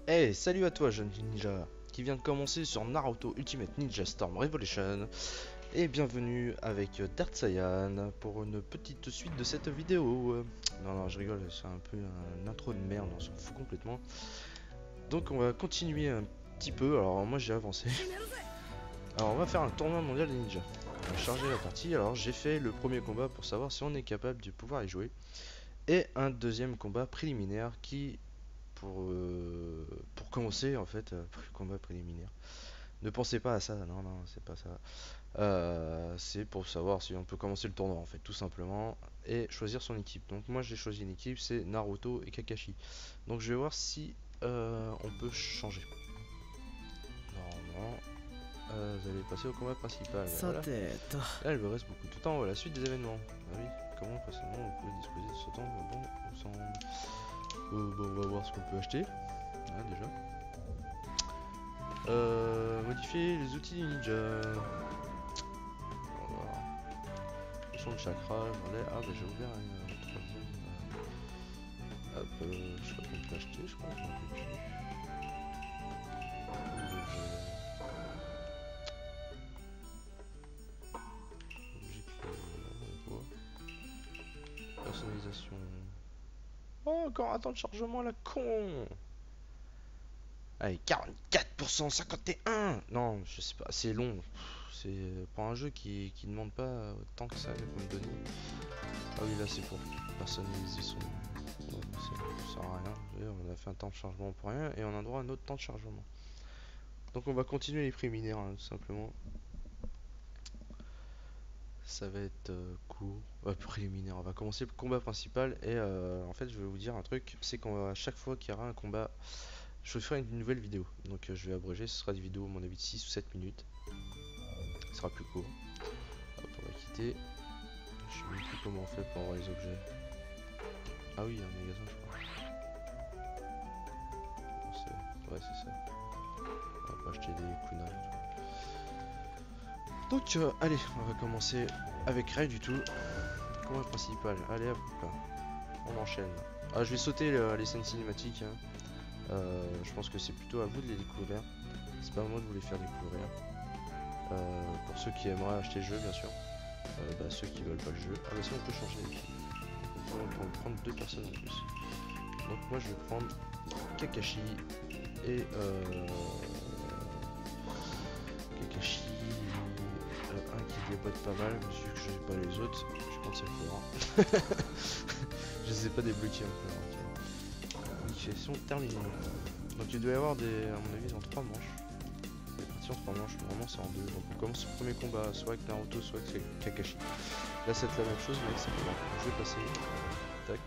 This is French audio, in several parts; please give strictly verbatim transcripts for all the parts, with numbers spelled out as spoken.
Hey, salut à toi jeune ninja qui vient de commencer sur Naruto Ultimate Ninja Storm Revolution et bienvenue avec Dark Saiyan pour une petite suite de cette vidéo. Euh, Non non je rigole, c'est un peu un intro de merde, on s'en fout complètement. Donc on va continuer un petit peu, alors moi j'ai avancé. Alors on va faire un tournoi mondial des ninjas. On va charger la partie, alors j'ai fait le premier combat pour savoir si on est capable de pouvoir y jouer. Et un deuxième combat préliminaire qui pour, euh, pour commencer en fait, euh, combat préliminaire. Ne pensez pas à ça, non, non, c'est pas ça. Euh, c'est pour savoir si on peut commencer le tournoi en fait, tout simplement, et choisir son équipe. Donc moi j'ai choisi une équipe, c'est Naruto et Kakashi. Donc je vais voir si euh, on peut changer. Normalement, euh, vous allez passer au combat principal. Voilà. Là il me reste beaucoup de temps. La suite des événements. Ah oui, comment facilement on peut disposer de ce temps. Bon, on, s'en- euh, bon, on va voir ce qu'on peut acheter. Ah, déjà. Euh, modifier les outils ninja. Voilà. Son de chakra, j'en ai. Ah, bah j'ai ouvert une euh, troisième. Euh, hop, euh, je crois qu'on peut acheter, je crois. J'en peux plus. Logique, euh, on voit. Personnalisation. Oh, encore un temps de chargement, la con! Allez, quarante-quatre pour cent, cinquante et un! Non, je sais pas, c'est long. C'est pour un jeu qui, qui demande pas autant que ça pour me donner. Ah oui, là c'est pour personnaliser son. Ouais, ça sert à rien. On a fait un temps de chargement pour rien et on a droit à un autre temps de chargement. Donc on va continuer les préliminaires hein, tout simplement. Ça va être euh, court, euh, préliminaire. On va commencer le combat principal et euh, en fait je vais vous dire un truc, c'est qu'à chaque fois qu'il y aura un combat, je ferai une nouvelle vidéo. Donc euh, je vais abréger, ce sera des vidéos à mon avis de six ou sept minutes. Ce sera plus court. Hop, on va quitter. Je sais même plus comment on fait pour avoir les objets. Ah oui, il y a un magasin je crois. Ouais c'est ça. On va pas acheter des kunai et tout. Donc euh, allez, on va commencer avec rien du tout. Combat principal, allez hop, on enchaîne. Ah je vais sauter euh, les scènes cinématiques. Hein. Euh, je pense que c'est plutôt à vous de les découvrir. C'est pas à moi de vous les faire découvrir. Euh, pour ceux qui aimeraient acheter le jeu bien sûr. Euh, bah, ceux qui veulent pas le jeu. Ah bah si on peut changer les filles. On peut, on peut prendre deux personnes en plus. Donc moi je vais prendre Kakashi et euh, Kakashi, euh, un qui déboîte pas mal, vu que je n'ai pas les autres, je vais prendre cette fois. Je les ai pas débloqués encore. Okay. Initiation terminée. Donc il doit y avoir des, à mon avis, dans trois manches. Les parties en trois manches, normalement c'est en deux. Donc on commence le premier combat soit avec Naruto, soit avec Kakashi. Là c'est la même chose, mais c'est pas grave. Je vais passer. Tac.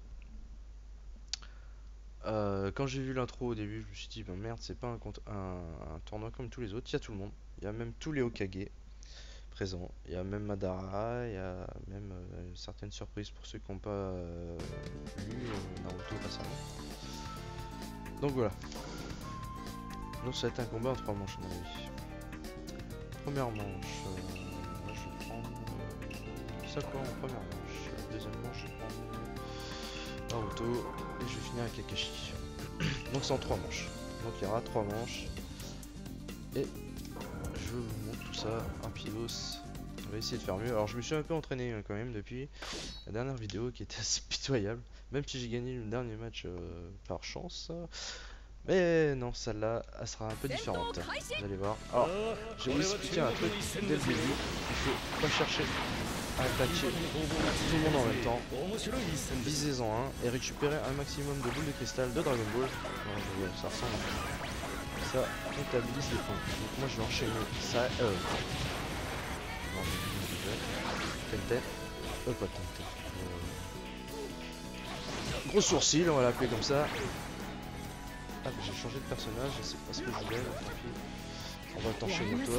Euh, quand j'ai vu l'intro au début, je me suis dit, ben merde, c'est pas un, un, un tournoi comme tous les autres, il y a tout le monde. Il y a même tous les Hokage présents. Il y a même Madara, il y a même euh, certaines surprises pour ceux qui n'ont pas euh, lu euh, Naruto récemment. Donc voilà. Donc ça va être un combat en trois manches à mon avis. Première manche, euh, moi je vais prendre euh, Sakura en première manche. Deuxième manche, je vais prendre Naruto et je vais finir avec Kakashi. Donc c'est en trois manches. Donc il y aura trois manches. Et je vous montre tout ça rapidos. On va essayer de faire mieux. Alors je me suis un peu entraîné hein, quand même depuis la dernière vidéo qui était assez pitoyable. Même si j'ai gagné le dernier match euh, par chance. Mais non, celle-là, elle sera un peu différente. Vous allez voir. Alors, je vais vous expliquer un truc dès le début. Il faut pas chercher à attaquer tout le monde en même temps. Visez-en un et récupérez un maximum de boules de cristal de Dragon Ball. Non, je veux dire, ça ressemble à ça. Ça comptabilise les points. Donc moi je vais enchaîner ça. Euh... Non, Tente. Euh, pas Tente. Euh... Gros sourcil, on va l'appeler comme ça. Ah, j'ai changé de personnage, c'est pas ce que je voulais, tant pis. On va t'enchaîner toi.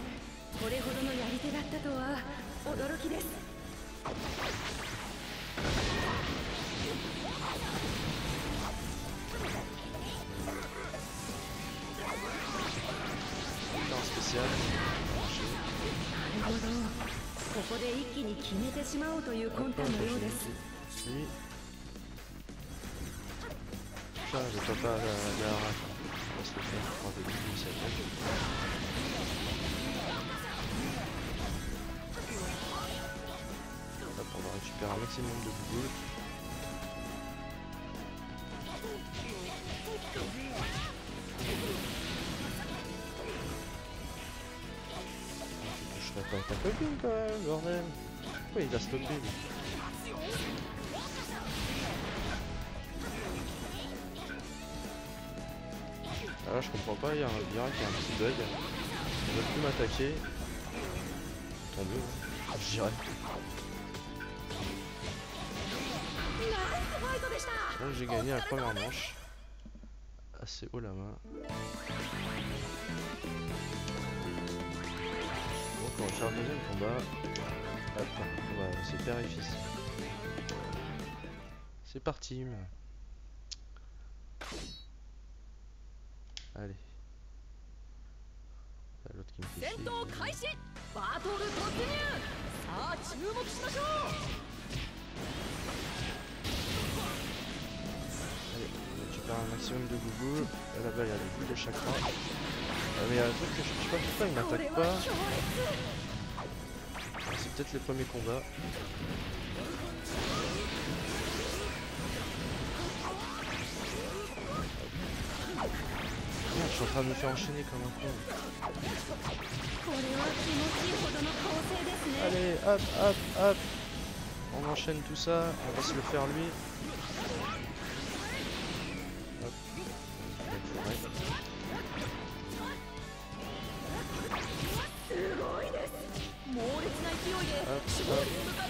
Un spécial. Lui. Ça, j'ai pas pas la, la, se le faire par des lignes, ça attaque. Hop, on va récupérer un maximum de boules. Je toucherai pas ta copine quand même, bordel. Pourquoi il a stoppé lui? Ah là je comprends pas, il y a un dirait qu'il y a un petit bug. On veut plus m'attaquer. Tant mieux, hein, je dirais. Donc j'ai gagné la première manche. Assez haut la main. Donc on va faire le deuxième combat. Hop, voilà, c'est père et fils. C'est parti. Allez. L'autre qui me fait chier. Allez, on récupère un maximum de gougou. Là-bas il y a les boules de chakra. Ah, mais il y a un truc que je sais pas pourquoi il m'attaque pas. C'est peut-être les premiers combats. Merde, je suis en train de me faire enchaîner comme un con. Allez, hop, hop, hop. On enchaîne tout ça, on va se le faire lui. Hop. Hop, hop.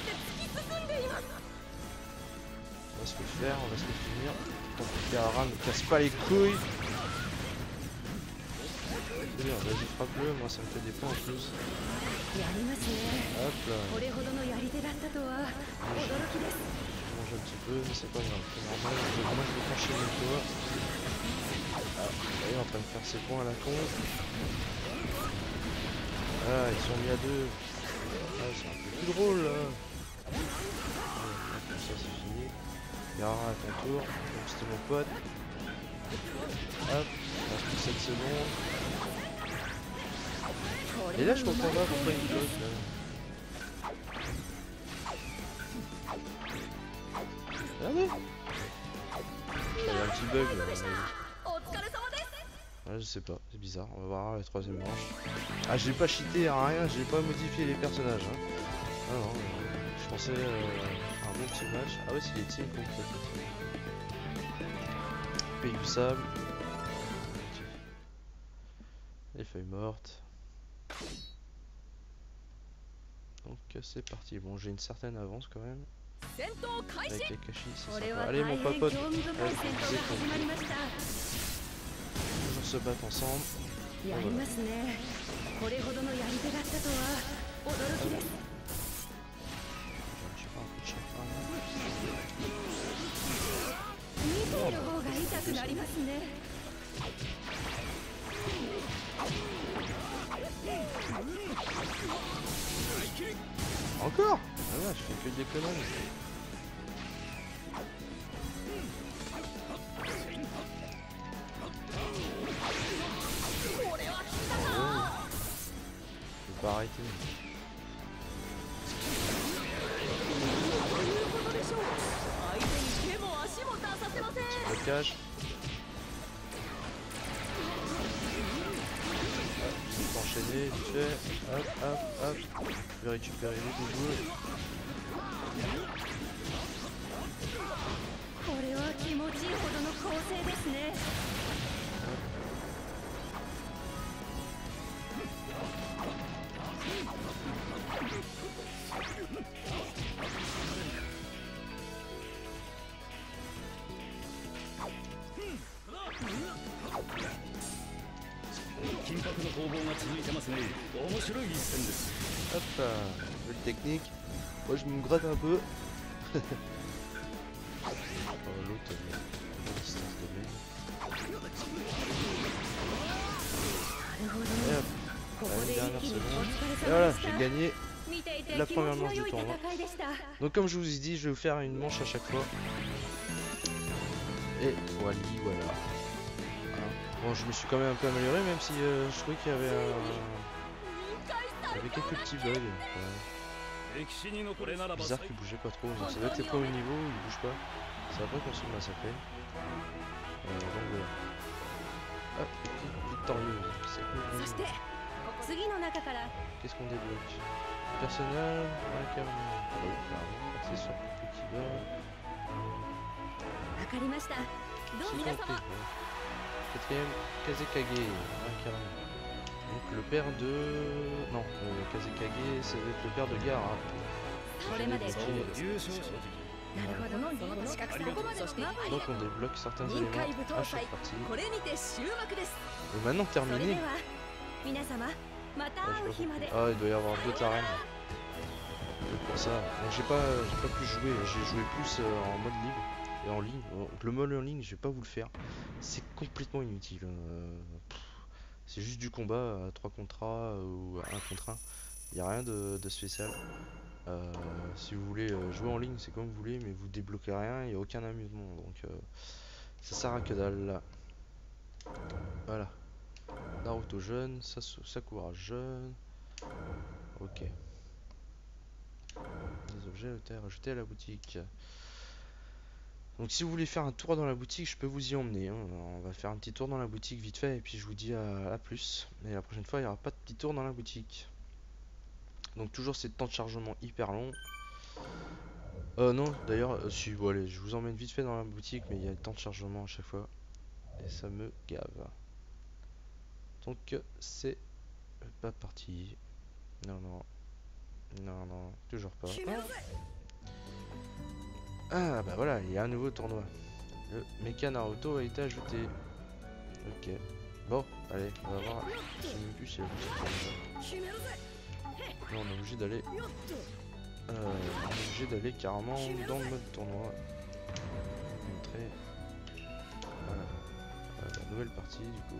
On va se le faire, on va se le finir. Tant que Gaara ne casse pas les couilles. Vas-y, frappe-le, moi ça me fait des points en plus. Hop là. Je mange un petit peu, mais c'est pas grave, c'est normal. Moi je vais enchaîner toi. Ah, il est en train de faire ses points à la con. Ah, ils sont mis à deux. Ah, c'est un peu plus drôle là. Comme ça c'est fini. Gaara à ton tour, donc c'était mon pote. Hop, on a plus sept secondes. Et là je comprends pas pourquoi il bloque là. Regardez. Il y a un petit bug là. Ouais, je sais pas, c'est bizarre, on va voir la troisième manche. Ah j'ai pas cheaté à rien, j'ai pas modifié les personnages hein. Ah non, euh, je pensais euh, un bon petit match. Ah ouais c'est les teams complètes. Pays du sable. Les feuilles mortes. Donc c'est parti, bon j'ai une certaine avance quand même. Avec les cachis, c'est sympa. Allez mon popote, toujours se battre ensemble. Bon, voilà. Je sais pas, un peu de chakra là. Encore? Ah ouais, je fais que des conneries. Je vais pas arrêter. Petit blocage. Je vais enchaîner, vite fait. Hop, hop, hop. Je vais récupérer les gougous. Hop là, nouvelle technique. Moi je me gratte un peu. Oh, l'autre, la distance de mec. Et hop, allez, une dernière seconde. Et voilà, j'ai gagné la première manche du tournoi. Donc comme je vous ai dit, je vais vous faire une manche à chaque fois. Et voilà, voilà. Hein. Bon, je me suis quand même un peu amélioré, même si euh, je trouvais qu'il y avait un... Il y avait quelques petits bugs. Ouais. Bizarre qu'il bougeait pas trop. Ça doit être les premiers niveaux où il bouge pas. C'est après qu'on se fait massacrer. Euh, donc voilà. Ah, victorieux. C'est cool. Qu'est-ce qu'on débloque? Personnel, incarné. Oui, clairement. Accessoire pour petit bas. Quatrième, Kazekage, incarné. Donc le père de... Non, euh, Kazekage, ça va être le père de Gaara. Donc on débloque certains éléments à chaque partie. Et maintenant terminé. Ah, ah, il doit y avoir d'autres arènes. Donc pour ça, donc j'ai pas, j'ai pas pu jouer, j'ai joué plus euh, en mode libre et en ligne. Donc le mode en ligne, je vais pas vous le faire. C'est complètement inutile. Euh, c'est juste du combat à trois contre un ou à un contre un. Il n'y a rien de, de spécial. Euh, si vous voulez euh, jouer en ligne, c'est comme vous voulez, mais vous débloquez rien, il n'y a aucun amusement. Donc euh, ça sert à que dalle. Voilà. Naruto jeune, Sakura jeune. Ok. Des objets rajoutés à la boutique. Donc si vous voulez faire un tour dans la boutique, je peux vous y emmener. Hein. On va faire un petit tour dans la boutique vite fait et puis je vous dis à, à plus. Et la prochaine fois, il n'y aura pas de petit tour dans la boutique. Donc toujours ces temps de chargement hyper longs. Euh non, d'ailleurs, euh, si, bon allez, je vous emmène vite fait dans la boutique, mais il y a le temps de chargement à chaque fois. Et ça me gave. Donc c'est pas parti. Non, non. Non, non, toujours pas. Ah bah voilà, il y a un nouveau tournoi. Le Mecha Naruto a été ajouté. Ok. Bon, allez, on va voir. Je sais même plus si la boutique est là. Là, on est obligé d'aller. Euh, on est obligé d'aller carrément dans le mode tournoi. Montrer. Voilà. Euh, la nouvelle partie du coup.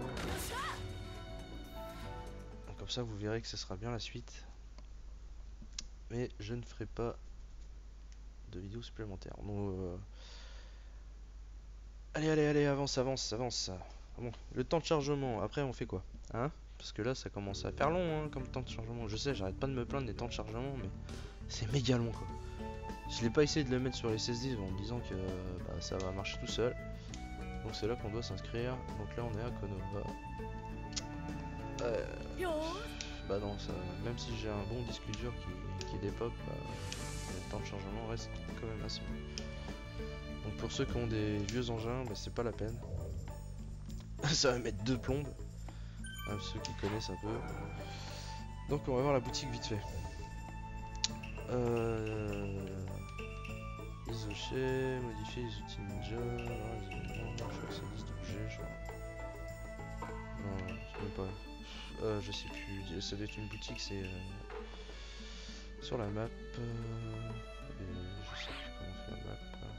Donc, comme ça, vous verrez que ce sera bien la suite. Mais je ne ferai pas de vidéos supplémentaires. Donc, euh... allez, allez, allez, avance, avance, avance. Bon, le temps de chargement. Après, on fait quoi, hein? Parce que là, ça commence à faire long, hein, comme temps de chargement. Je sais, j'arrête pas de me plaindre des temps de chargement, mais c'est méga long, quoi. Je l'ai pas essayé de le mettre sur les S S D en me disant que bah, ça va marcher tout seul. Donc c'est là qu'on doit s'inscrire. Donc là, on est à Konoha. Euh... Bah non, ça, même si j'ai un bon disque dur qui, qui dépop, bah, le temps de chargement reste quand même assez long. Donc pour ceux qui ont des vieux engins, bah, c'est pas la peine. Ça va mettre deux plombes. Hein, ceux qui connaissent un peu. Donc on va voir la boutique vite fait. Euh... Isoché, modifier les outils ninja. Voilà, les éléments, je crois que c'est dix d'objets, je crois. Non, je sais pas. Euh, je sais plus, ça doit être une boutique, c'est euh, sur la map. Euh, et je sais plus comment faire la map.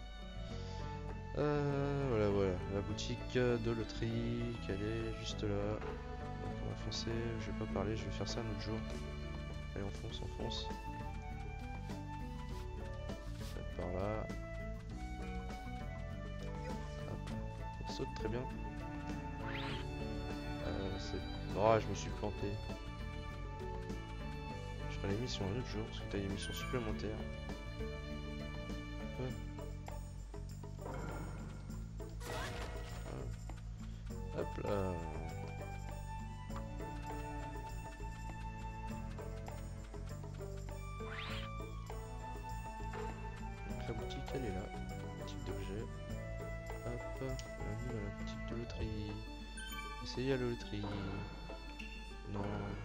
Euh, voilà, voilà, la boutique de loterie, qu'elle est juste là. Donc on va foncer, je vais pas parler, je vais faire ça un autre jour. Allez, on fonce, on fonce. Par là. Hop. Elle saute très bien. Euh, c'est... Oh, je me suis planté. Je ferai l'émission un autre jour, parce que t'as une émission supplémentaire. Ouais. Hop là. Donc la boutique elle est là. Boutique d'objets. Hop. Bienvenue dans la boutique de loterie. Essayez la loterie. Non.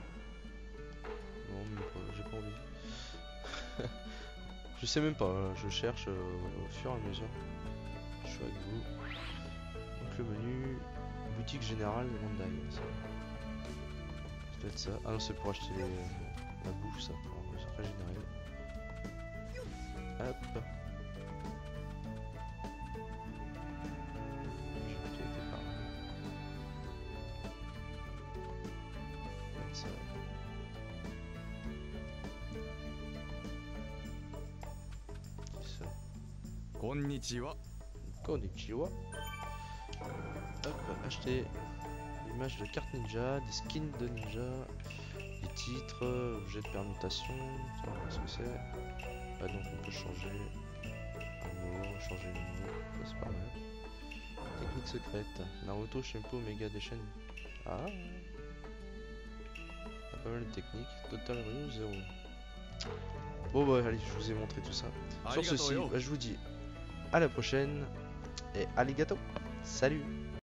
Non, mais pas, j'ai pas envie. Je sais même pas, je cherche euh, au fur et à mesure. Je suis avec vous. Donc le menu. Boutique générale de Bandai. Ça doit être ça. Ah non, c'est pour acheter les, la bouffe, ça, pour se régénérer. Hop. J'ai vu qu'il était par là. Ça. C'est ça. Konnichiwa. Konnichiwa. Hop, acheter l'image de carte ninja, des skins de ninja, des titres, objet de permutation. Tiens, qu'est-ce que c'est? Ah, donc on peut changer un mot, changer le mot, ça c'est pas mal. Technique secrète, Naruto, Shempo, Omega Deshen. Ah, il y a pas mal de techniques. Total Ryu zéro. Bon bah allez, je vous ai montré tout ça. Sur ceci, bah, je vous dis à la prochaine et arigato. Salut.